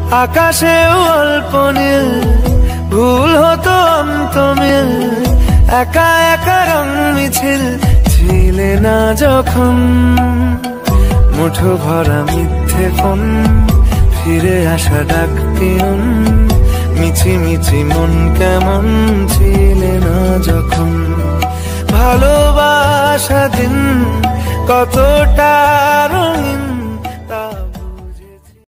আকাশেও অল্প নীল, ভুল হতো অন্ত মিল, একা একা রং মিছিল ছিলে না যখন। মুঠো ভরা মিথ্যে ফোন, ফিরে আসা ডাক পিয়ন, মিছি মিছি মন কেমন ছিলে না যখন। ভালোবাসা দিন কতটা